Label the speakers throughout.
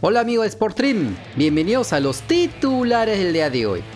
Speaker 1: Hola amigos de Sportstream, bienvenidos a los titulares del día de hoy.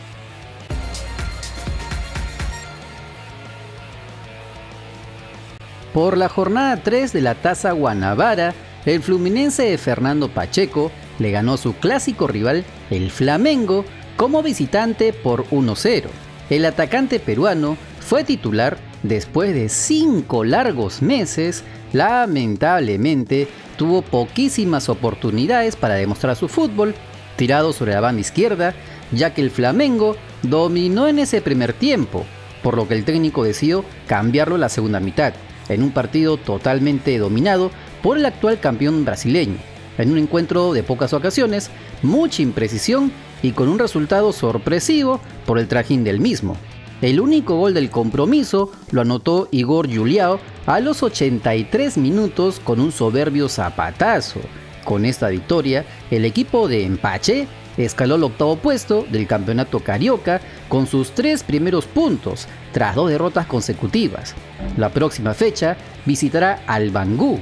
Speaker 1: Por la jornada 3 de la Taza Guanabara, el Fluminense de Fernando Pacheco le ganó su clásico rival, el Flamengo, como visitante por 1-0. El atacante peruano fue titular después de 5 largos meses. Lamentablemente tuvo poquísimas oportunidades para demostrar su fútbol, tirado sobre la banda izquierda, ya que el Flamengo dominó en ese primer tiempo, por lo que el técnico decidió cambiarlo en la segunda mitad, en un partido totalmente dominado por el actual campeón brasileño, en un encuentro de pocas ocasiones, mucha imprecisión y con un resultado sorpresivo por el trajín del mismo. El único gol del compromiso lo anotó Igor Julião a los 83 minutos con un soberbio zapatazo. Con esta victoria, el equipo de Empache escaló al octavo puesto del campeonato carioca con sus 3 primeros puntos, tras 2 derrotas consecutivas. La próxima fecha visitará al Bangú.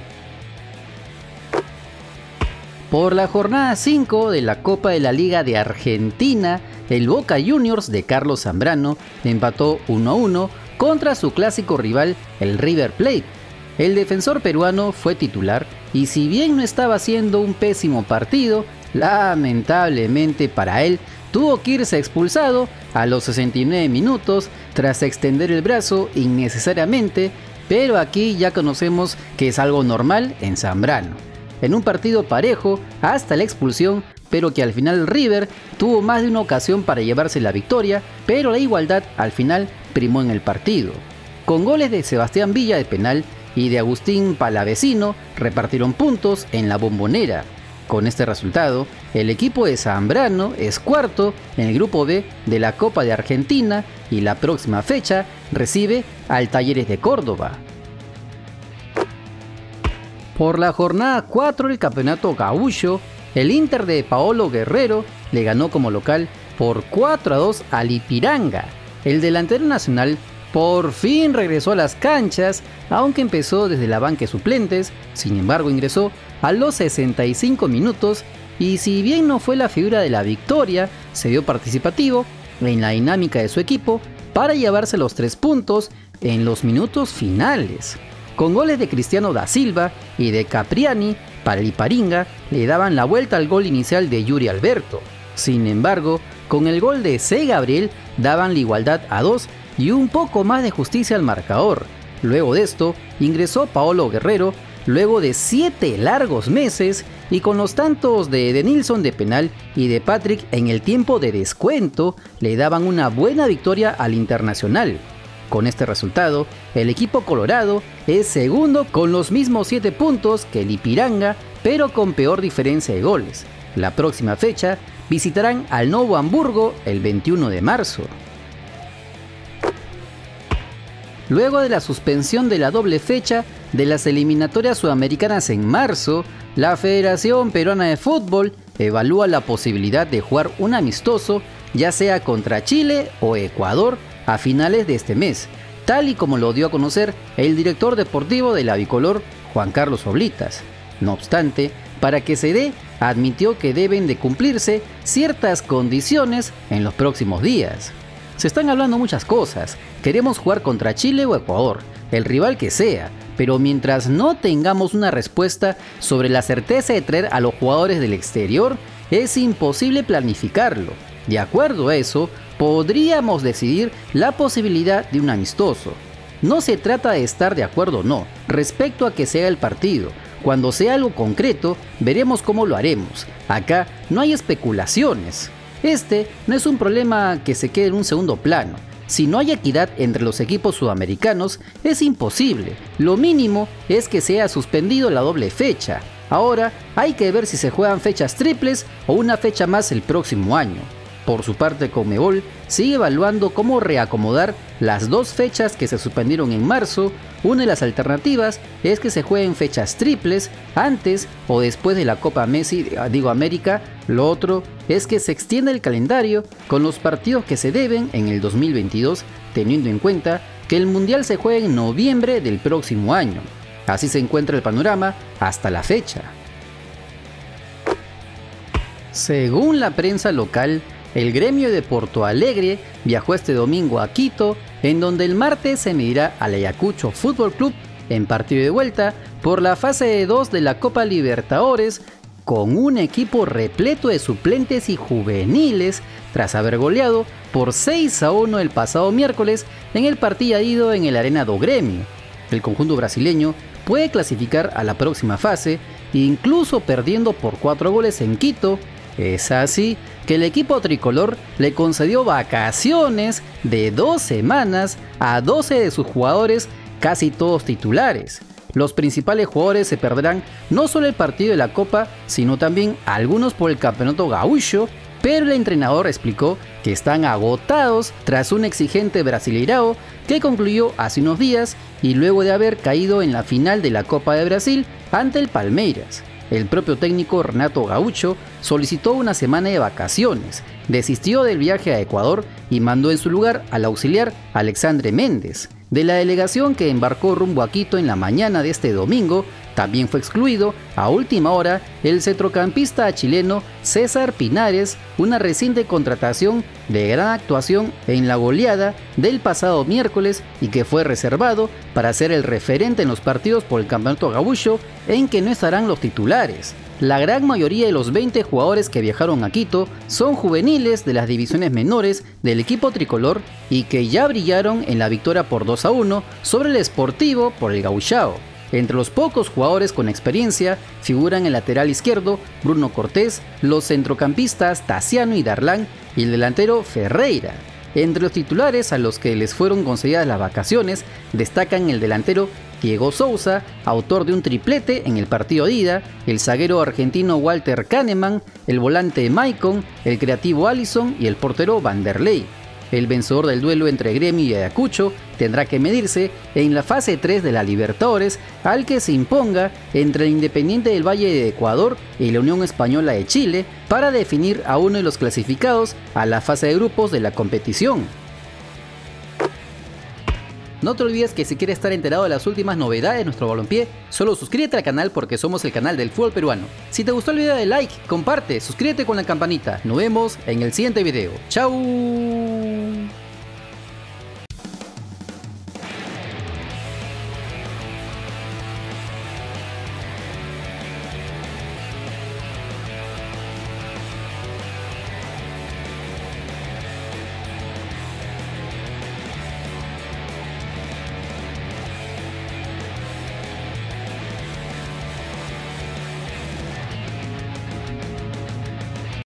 Speaker 1: Por la jornada 5 de la Copa de la Liga de Argentina, el Boca Juniors de Carlos Zambrano empató 1-1 contra su clásico rival, el River Plate. El defensor peruano fue titular y si bien no estaba haciendo un pésimo partido, lamentablemente para él tuvo que irse expulsado a los 69 minutos tras extender el brazo innecesariamente, pero aquí ya conocemos que es algo normal en Zambrano. En un partido parejo hasta la expulsión, pero que al final River tuvo más de una ocasión para llevarse la victoria, pero la igualdad al final primó en el partido. Con goles de Sebastián Villa de penal y de Agustín Palavecino repartieron puntos en la Bombonera. Con este resultado, el equipo de Zambrano es cuarto en el grupo B de la Copa de Argentina y la próxima fecha recibe al Talleres de Córdoba. Por la jornada 4 del campeonato gaúcho, el Inter de Paolo Guerrero le ganó como local por 4-2 al Ipiranga. El delantero nacional por fin regresó a las canchas, aunque empezó desde la banca de suplentes. Sin embargo, ingresó a los 65 minutos y si bien no fue la figura de la victoria, se vio participativo en la dinámica de su equipo para llevarse los 3 puntos en los minutos finales. Con goles de Cristiano da Silva y de Capriani, para el Ipiranga le daban la vuelta al gol inicial de Yuri Alberto. Sin embargo, con el gol de C. Gabriel daban la igualdad a 2 y un poco más de justicia al marcador. Luego de esto, ingresó Paolo Guerrero luego de 7 largos meses y con los tantos de Edenilson de penal y de Patrick en el tiempo de descuento le daban una buena victoria al Internacional. Con este resultado, el equipo colorado es segundo con los mismos 7 puntos que el Ipiranga, pero con peor diferencia de goles. La próxima fecha visitarán al Novo Hamburgo el 21 de marzo. Luego de la suspensión de la doble fecha de las eliminatorias sudamericanas en marzo, la Federación Peruana de Fútbol evalúa la posibilidad de jugar un amistoso, ya sea contra Chile o Ecuador, a finales de este mes, tal y como lo dio a conocer el director deportivo de la Bicolor, Juan Carlos Oblitas. No obstante, para que se dé, admitió que deben de cumplirse ciertas condiciones en los próximos días. Se están hablando muchas cosas, queremos jugar contra Chile o Ecuador, el rival que sea, pero mientras no tengamos una respuesta sobre la certeza de traer a los jugadores del exterior, es imposible planificarlo. De acuerdo a eso, podríamos decidir la posibilidad de un amistoso. No se trata de estar de acuerdo o no respecto a que sea el partido. Cuando sea algo concreto, veremos cómo lo haremos. Acá no hay especulaciones. Este no es un problema que se quede en un segundo plano. Si no hay equidad entre los equipos sudamericanos, es imposible. Lo mínimo es que sea suspendido la doble fecha. Ahora hay que ver si se juegan fechas triples o una fecha más el próximo año. Por su parte, Conmebol sigue evaluando cómo reacomodar las 2 fechas que se suspendieron en marzo. Una de las alternativas es que se jueguen fechas triples antes o después de la Copa América. Lo otro es que se extienda el calendario con los partidos que se deben en el 2022, teniendo en cuenta que el Mundial se juega en noviembre del próximo año. Así se encuentra el panorama hasta la fecha. Según la prensa local, el gremio de Porto Alegre viajó este domingo a Quito, en donde el martes se medirá al Ayacucho Fútbol Club en partido de vuelta por la fase 2 de la Copa Libertadores, con un equipo repleto de suplentes y juveniles tras haber goleado por 6-1 el pasado miércoles en el partido ido en el Arena do Grêmio. El conjunto brasileño puede clasificar a la próxima fase, incluso perdiendo por 4 goles en Quito. Es así que el equipo tricolor le concedió vacaciones de 2 semanas a 12 de sus jugadores, casi todos titulares. Los principales jugadores se perderán no solo el partido de la Copa, sino también algunos por el Campeonato Gaúcho, pero el entrenador explicó que están agotados tras un exigente Brasileirao que concluyó hace unos días y luego de haber caído en la final de la Copa de Brasil ante el Palmeiras. El propio técnico Renato Gaúcho solicitó una semana de vacaciones, desistió del viaje a Ecuador y mandó en su lugar al auxiliar Alexandre Méndez. De la delegación que embarcó rumbo a Quito en la mañana de este domingo, también fue excluido a última hora el centrocampista chileno César Pinares, una reciente contratación de gran actuación en la goleada del pasado miércoles y que fue reservado para ser el referente en los partidos por el Campeonato Gaúcho, en que no estarán los titulares. La gran mayoría de los 20 jugadores que viajaron a Quito son juveniles de las divisiones menores del equipo tricolor y que ya brillaron en la victoria por 2-1 sobre el Sportivo por el Gauchao. Entre los pocos jugadores con experiencia figuran el lateral izquierdo Bruno Cortés, los centrocampistas Tassiano y Darlan y el delantero Ferreira. Entre los titulares a los que les fueron concedidas las vacaciones destacan el delantero Diego Souza, autor de un triplete en el partido de ida, el zaguero argentino Walter Kahneman, el volante Maicon, el creativo Alisson y el portero Vanderlei. El vencedor del duelo entre Gremio y Ayacucho tendrá que medirse en la fase 3 de la Libertadores al que se imponga entre el Independiente del Valle de Ecuador y la Unión Española de Chile para definir a uno de los clasificados a la fase de grupos de la competición. No te olvides que si quieres estar enterado de las últimas novedades de nuestro balompié, solo suscríbete al canal porque somos el canal del fútbol peruano. Si te gustó el video, dale like, comparte, suscríbete con la campanita. Nos vemos en el siguiente video. ¡Chao!